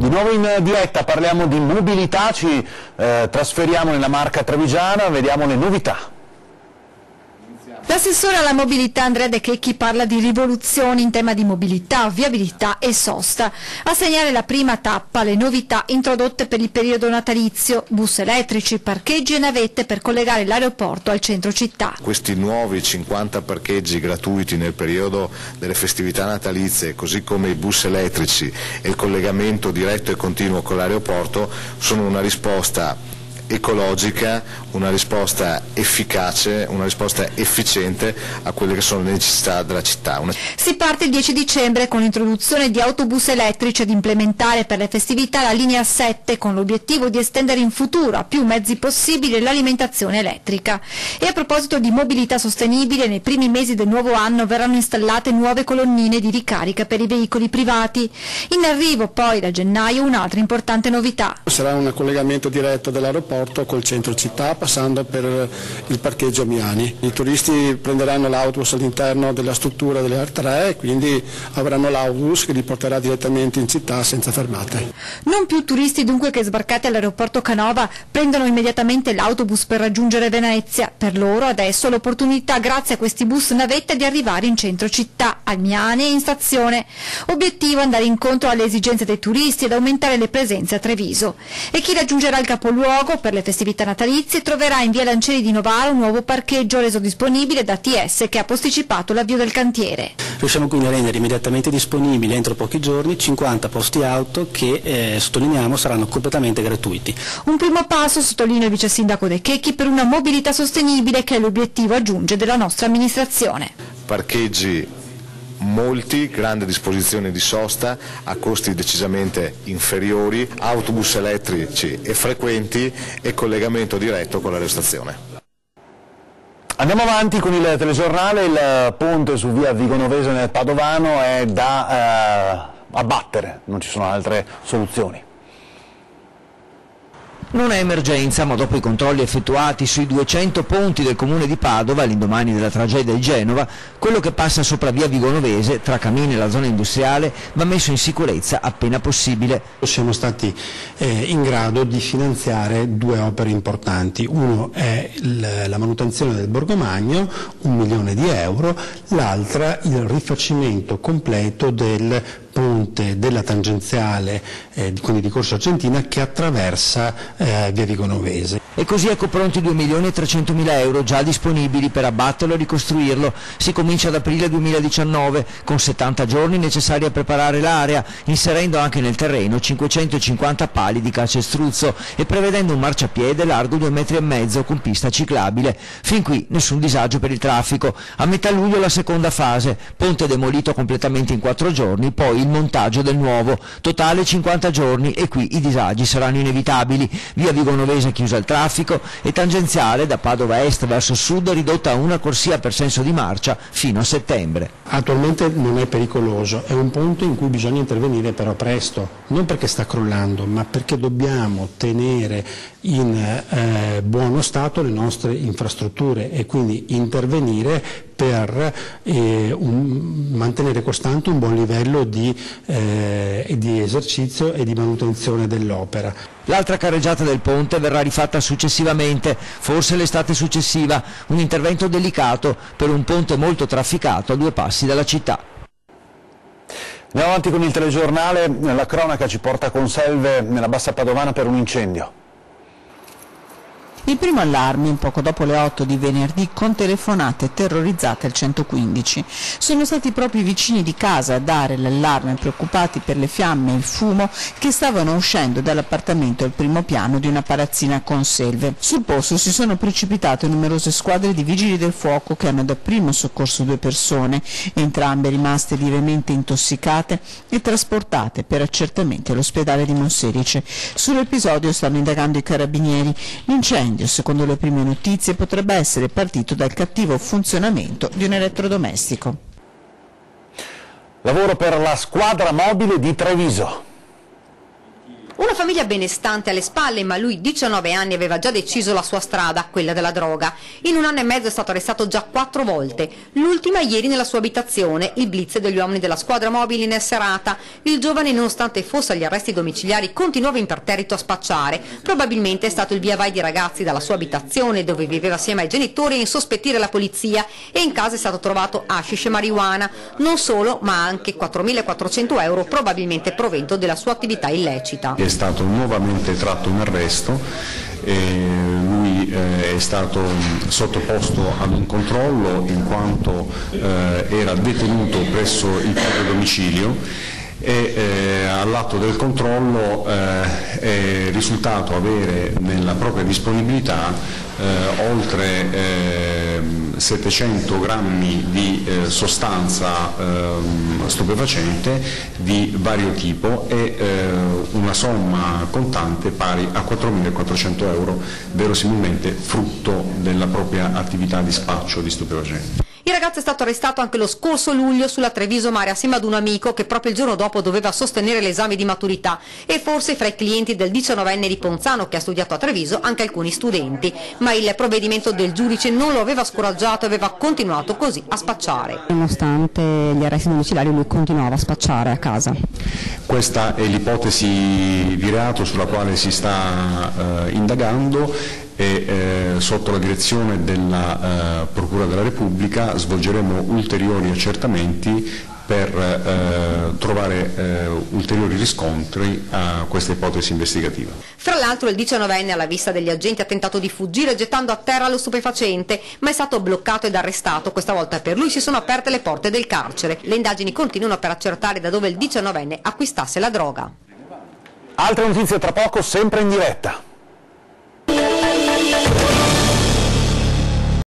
Di nuovo in diretta parliamo di mobilità, ci trasferiamo nella Marca trevigiana, vediamo le novità. L'assessore alla mobilità Andrea De Checchi parla di rivoluzioni in tema di mobilità, viabilità e sosta. A segnare la prima tappa le novità introdotte per il periodo natalizio, bus elettrici, parcheggi e navette per collegare l'aeroporto al centro città. Questi nuovi 50 parcheggi gratuiti nel periodo delle festività natalizie, così come i bus elettrici e il collegamento diretto e continuo con l'aeroporto, sono una risposta ecologica, una risposta efficace, una risposta efficiente a quelle che sono le necessità della città. Si parte il 10 dicembre con l'introduzione di autobus elettrici ed implementare per le festività la linea 7 con l'obiettivo di estendere in futuro a più mezzi possibili l'alimentazione elettrica. E a proposito di mobilità sostenibile, nei primi mesi del nuovo anno verranno installate nuove colonnine di ricarica per i veicoli privati. In arrivo poi da gennaio un'altra importante novità. Sarà un collegamento diretto dell'aeroporto col centro città passando per il parcheggio Miani. I turisti prenderanno l'autobus all'interno della struttura delle R3 e quindi avranno l'autobus che li porterà direttamente in città senza fermate. Non più turisti dunque che sbarcati all'aeroporto Canova prendono immediatamente l'autobus per raggiungere Venezia. Per loro adesso l'opportunità grazie a questi bus navette di arrivare in centro città, al Miani e in stazione. Obiettivo andare incontro alle esigenze dei turisti ed aumentare le presenze a Treviso. E chi raggiungerà il capoluogo per le festività natalizie troverà in via Lancieri di Novara un nuovo parcheggio reso disponibile da ATS che ha posticipato l'avvio del cantiere. Riusciamo quindi a rendere immediatamente disponibili entro pochi giorni 50 posti auto che, sottolineiamo, saranno completamente gratuiti. Un primo passo, sottolinea il vice sindaco De Checchi, per una mobilità sostenibile che è l'obiettivo, aggiunge, della nostra amministrazione. Parcheggi molti, grande disposizione di sosta a costi decisamente inferiori, autobus elettrici e frequenti e collegamento diretto con l'aerostazione. Andiamo avanti con il telegiornale. Il ponte su via Vigonovese nel Padovano è da abbattere, non ci sono altre soluzioni. Non è emergenza, ma dopo i controlli effettuati sui 200 ponti del comune di Padova, all'indomani della tragedia di Genova, quello che passa sopra via Vigonovese, tra Camini e la zona industriale, va messo in sicurezza appena possibile. Siamo stati in grado di finanziare due opere importanti. Uno è la manutenzione del Borgomagno, 1 milione di euro, l'altra il rifacimento completo del ponte della tangenziale, quindi di Corso Argentina, che attraversa via Vigonovese. E così ecco pronti 2.300.000 euro già disponibili per abbatterlo e ricostruirlo. Si comincia ad aprile 2019, con 70 giorni necessari a preparare l'area, inserendo anche nel terreno 550 pali di calcestruzzo e prevedendo un marciapiede largo 2,5 metri con pista ciclabile. Fin qui nessun disagio per il traffico. A metà luglio la seconda fase, ponte demolito completamente in 4 giorni, poi il montaggio del nuovo, totale 50 giorni e qui i disagi saranno inevitabili. Via Vigonovese chiusa al traffico e tangenziale da Padova Est verso Sud ridotta a una corsia per senso di marcia fino a settembre. Attualmente non è pericoloso, è un ponte in cui bisogna intervenire però presto, non perché sta crollando, ma perché dobbiamo tenere in buono stato le nostre infrastrutture e quindi intervenire per mantenere costante un buon livello di esercizio e di manutenzione dell'opera. L'altra carreggiata del ponte verrà rifatta successivamente, forse l'estate successiva, un intervento delicato per un ponte molto trafficato a 2 passi dalla città. Andiamo avanti con il telegiornale. La cronaca ci porta a Conselve, nella Bassa Padovana, per un incendio. Il primo allarme, poco dopo le 8 di venerdì, con telefonate terrorizzate al 115. Sono stati proprio i vicini di casa a dare l'allarme, preoccupati per le fiamme e il fumo che stavano uscendo dall'appartamento al primo piano di una palazzina a Conselve. Sul posto si sono precipitate numerose squadre di vigili del fuoco che hanno dapprima soccorso 2 persone, entrambe rimaste lievemente intossicate e trasportate per accertamenti all'ospedale di Monselice. Sull'episodio stanno indagando i carabinieri. L'incendio, secondo le prime notizie, potrebbe essere partito dal cattivo funzionamento di un elettrodomestico. Lavoro per la squadra mobile di Treviso. Una famiglia benestante alle spalle, ma lui 19 anni aveva già deciso la sua strada, quella della droga. In 1 anno e mezzo è stato arrestato già 4 volte, l'ultima ieri nella sua abitazione, il blitz degli uomini della squadra mobile in serata. Il giovane, nonostante fosse agli arresti domiciliari, continuava imperterrito a spacciare. Probabilmente è stato il via vai di ragazzi dalla sua abitazione, dove viveva assieme ai genitori, a insospettire la polizia, e in casa è stato trovato hashish e marijuana. Non solo, ma anche 4.400 euro, probabilmente provento della sua attività illecita. È stato nuovamente tratto in arresto, lui è stato sottoposto ad un controllo in quanto era detenuto presso il proprio domicilio e all'atto del controllo è risultato avere nella propria disponibilità oltre 700 grammi di sostanza stupefacente di vario tipo e una somma contante pari a 4.400 euro, verosimilmente frutto della propria attività di spaccio di stupefacenti. Il ragazzo è stato arrestato anche lo scorso luglio sulla Treviso Mare assieme ad un amico che proprio il giorno dopo doveva sostenere l'esame di maturità, e forse fra i clienti del 19enne di Ponzano che ha studiato a Treviso anche alcuni studenti, ma il provvedimento del giudice non lo aveva scoraggiato e aveva continuato così a spacciare. Nonostante gli arresti domiciliari lui continuava a spacciare a casa. Questa è l'ipotesi di reato sulla quale si sta indagando e sotto la direzione della Procura della Repubblica svolgeremo ulteriori accertamenti per trovare ulteriori riscontri a questa ipotesi investigativa. Fra l'altro il 19enne alla vista degli agenti ha tentato di fuggire gettando a terra lo stupefacente, ma è stato bloccato ed arrestato. Questa volta per lui si sono aperte le porte del carcere. Le indagini continuano per accertare da dove il 19enne acquistasse la droga. Altre notizie tra poco, sempre in diretta.